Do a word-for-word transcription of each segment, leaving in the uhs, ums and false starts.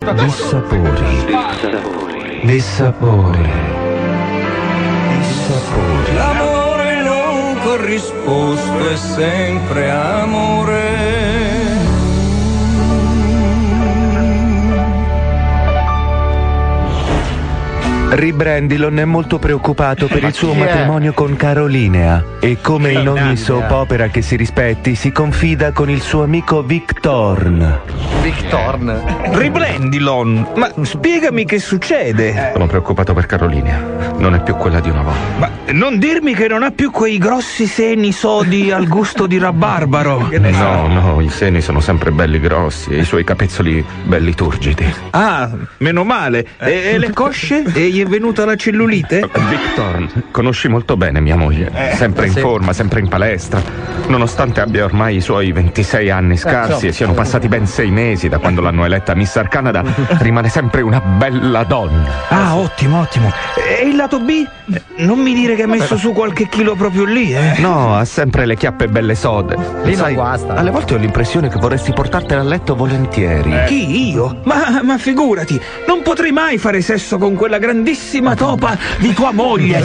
Dissapori. Dissapori. Dissapori. L'amore non corrisposto è sempre amore. Ribrandilon è molto preoccupato per il suo matrimonio con Carolinea e, come in ogni soap opera che si rispetti, si confida con il suo amico Victorn. Victorn? Ribrandilon, ma spiegami che succede. Sono preoccupato per Carolinea, non è più quella di una volta. Ma non dirmi che non ha più quei grossi seni sodi al gusto di rabarbaro. No, no, i seni sono sempre belli grossi e i suoi capezzoli belli turgidi. Ah, meno male. E, e le cosce? E gli è venuta la cellulite? Victorn, conosci molto bene mia moglie, sempre in forma, sempre in palestra. Nonostante abbia ormai i suoi ventisei anni scarsi e siano passati ben sei mesi da quando l'hanno eletta Miss Arcanada, rimane sempre una bella donna. Ah, ottimo, ottimo. E il lato B? Non mi dire che ha messo su qualche chilo proprio lì, eh? No, ha sempre le chiappe belle sode. Lì Sai, non guasta. alle volte ho l'impressione che vorresti portartela a letto volentieri. Chi, io? Ma, ma figurati, non potrei mai fare sesso con quella grandissima topa di tua moglie.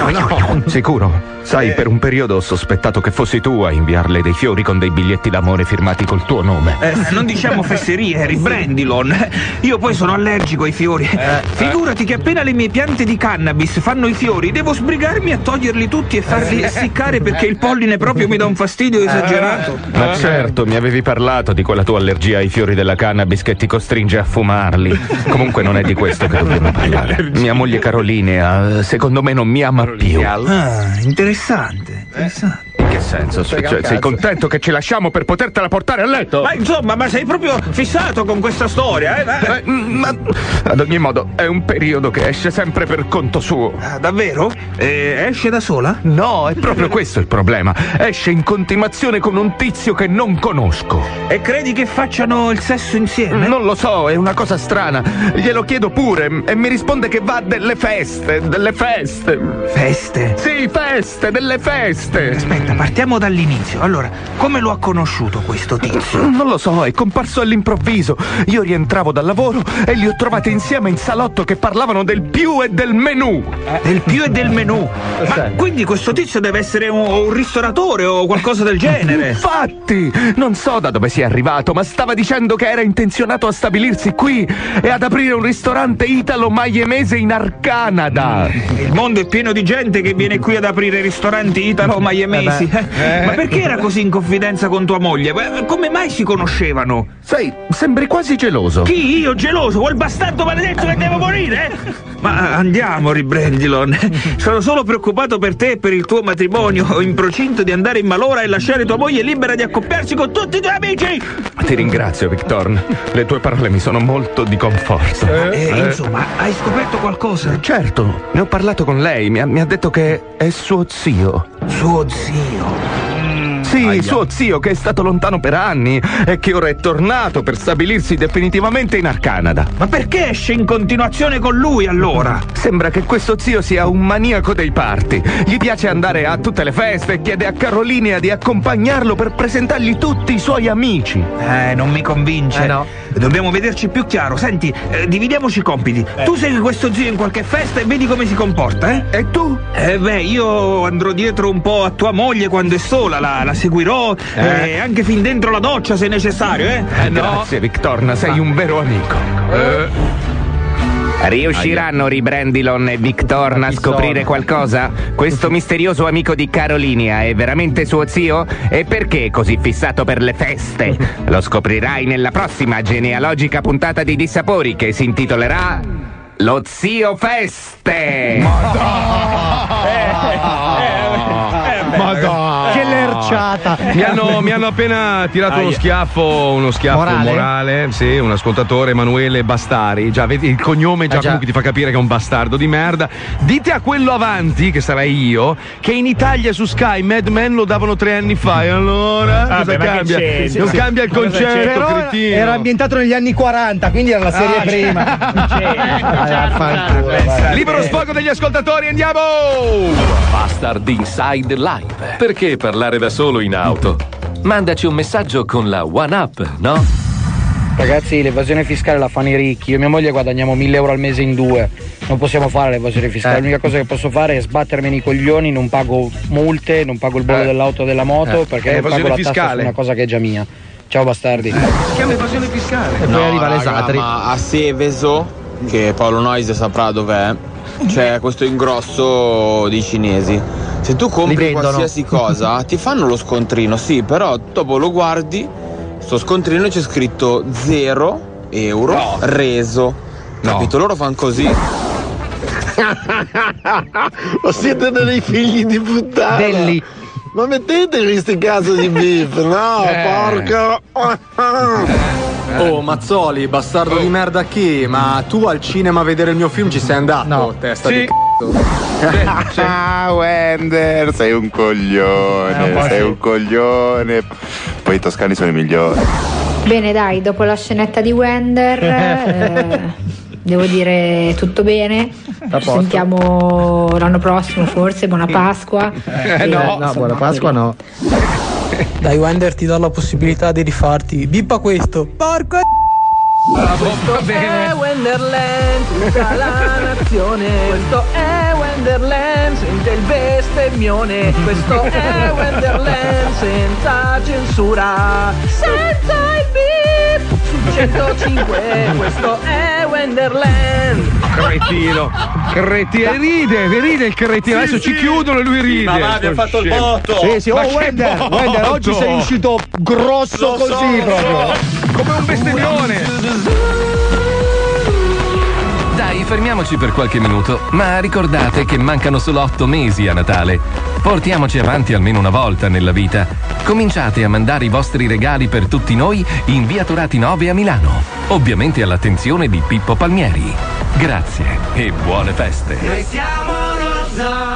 No, sicuro? Sai, per un periodo ho sospettato che fossi tu a inviarle dei fiori con dei biglietti d'amore firmati col tuo nome. Eh, non diciamo fesserie, Ribrandilon. Io poi sono allergico ai fiori. Figurati che appena le mie piante di cannabis fanno i fiori, devo sbrigarmi a toglierli tutti e farli essiccare perché il polline proprio mi dà un fastidio esagerato. Ma certo, mi avevi parlato di quella tua allergia ai fiori della cannabis che ti costringe a fumarli. Comunque non è di questo che dobbiamo parlare. Mia moglie Carolinea, secondo me, non mi ama più. Ah, interessante, interessante. In che senso? Cioè, sei contento che ci lasciamo per potertela portare a letto? Ma insomma, ma sei proprio fissato con questa storia, eh? Eh, ma ad ogni modo è un periodo che esce sempre per conto suo. Ah, davvero? E esce da sola? No, è proprio questo il problema. Esce in continuazione con un tizio che non conosco. E credi che facciano il sesso insieme? Non lo so, è una cosa strana. Glielo chiedo pure e mi risponde che va a delle feste, delle feste. Feste? Sì, feste, delle feste. Aspetta, partiamo dall'inizio. Allora, come lo ha conosciuto questo tizio? Non lo so, è comparso all'improvviso. Io rientravo dal lavoro e li ho trovati insieme in salotto che parlavano del più e del menù. Del più e del menù? Ma quindi questo tizio deve essere un, un ristoratore o qualcosa del genere? Infatti, non so da dove sia arrivato, ma stava dicendo che era intenzionato a stabilirsi qui e ad aprire un ristorante italo-maiemese in Arcanada. Il mondo è pieno di gente che viene qui ad aprire ristoranti italo-maiemesi. Eh, Ma perché era così in confidenza con tua moglie? Come mai si conoscevano? Sai, sembri quasi geloso. Chi? Io geloso? Quel bastardo maledetto che devo morire? Ma andiamo, Ribrandilon. Sono solo preoccupato per te e per il tuo matrimonio, in procinto di andare in malora e lasciare tua moglie libera di accoppiarsi con tutti i tuoi amici. Ti ringrazio, Victorn. Le tue parole mi sono molto di conforto. Eh, eh, insomma, hai scoperto qualcosa? Certo, ne ho parlato con lei. Mi ha, mi ha detto che è suo zio. Suo zio? Sì, Aia. Suo zio che è stato lontano per anni e che ora è tornato per stabilirsi definitivamente in Arcanada. Ma perché esce in continuazione con lui allora? Sembra che questo zio sia un maniaco dei party. Gli piace andare a tutte le feste e chiede a Carolinea di accompagnarlo per presentargli tutti i suoi amici. Eh, non mi convince. Eh no. Dobbiamo vederci più chiaro. Senti, eh, dividiamoci i compiti. Eh. Tu segui questo zio in qualche festa e vedi come si comporta, eh? E tu? Eh beh, io andrò dietro un po' a tua moglie quando è sola, la, la seguirò eh. eh, anche fin dentro la doccia se necessario, eh? eh no. Grazie, Victorn, sei un vero amico. Eh. Riusciranno Ribrandilon e Victorn a scoprire qualcosa? Questo misterioso amico di Carolinea è veramente suo zio? E perché è così fissato per le feste? Lo scoprirai nella prossima genealogica puntata di Dissapori che si intitolerà Lo Zio Feste! Madonna! Che lerciata! Mi hanno, mi hanno appena tirato uno schiaffo, uno schiaffo morale, morale sì, un ascoltatore, Emanuele Bastari. Già, vedi il cognome già, ah, già comunque ti fa capire che è un bastardo di merda. Dite a quello avanti, che sarei io, che in Italia su Sky Mad Men lo davano tre anni fa. E allora ah, cosa beh, cambia? Non sì, cambia il concetto, però cretino. Era ambientato negli anni quaranta, quindi era la serie ah, prima. ah, Libero sfogo degli ascoltatori, andiamo! Bastard Inside Live. Perché parlare da solo in auto? Mandaci un messaggio con la One Up, no? Ragazzi, l'evasione fiscale la fanno i ricchi. Io e mia moglie guadagniamo mille euro al mese in due. Non possiamo fare l'evasione fiscale. Eh. L'unica cosa che posso fare è sbattermi i coglioni, non pago multe, non pago il bollo Eh. dell'auto o della moto, Eh. perché È non pago evasione la tassa fiscale. su una cosa che è già mia. Ciao bastardi. Si chiama evasione fiscale. E poi arriva l'esatri. Ma a Seveso, che Paolo Noise saprà dov'è, c'è questo ingrosso di cinesi. Se tu Li compri vendono. qualsiasi cosa, ti fanno lo scontrino, sì, però dopo lo guardi, sto scontrino c'è scritto zero euro No. reso. No. Capito? Loro fanno così. Ma siete dei figli di puttana. Belli. Ma mettete questi cazzo di beef, no? Eh. Porca. Oh Mazzoli, bastardo di merda chi? Ma tu al cinema a vedere il mio film ci sei andato? No. Testa Sì. di c***o. Ah, Wender, sei un coglione, Eh, un po' sei sì. un coglione. Poi i toscani sono i migliori. Bene, dai, dopo la scenetta di Wender, eh, devo dire tutto bene. Ci sentiamo l'anno prossimo, forse. Buona Pasqua. Eh, E- no. No, buona Pasqua no. Dai Wender, ti do la possibilità di rifarti. Bippa questo. Porco Bravo, va bene. Wonderland, tutta la nazione. Questo è Wonderland, sente il bestemmione. Questo è Wonderland, senza censura. Senza il beep su centocinque. Questo è Wonderland. Cretino, cretino, e ride, ride il cretino. Adesso ci chiudono e lui ride. Ma va, abbiamo fatto il botto. Sì, sì, oh Ma che Wender, botto! Wender, oggi sei uscito grosso Lo so, così lo proprio. Come un bestemmione. Dai, fermiamoci per qualche minuto, ma ricordate che mancano solo otto mesi a Natale. Portiamoci avanti almeno una volta nella vita. Cominciate a mandare i vostri regali per tutti noi in via Torati nove a Milano. Ovviamente all'attenzione di Pippo Palmieri. Grazie e buone feste. Noi siamo lo zoo.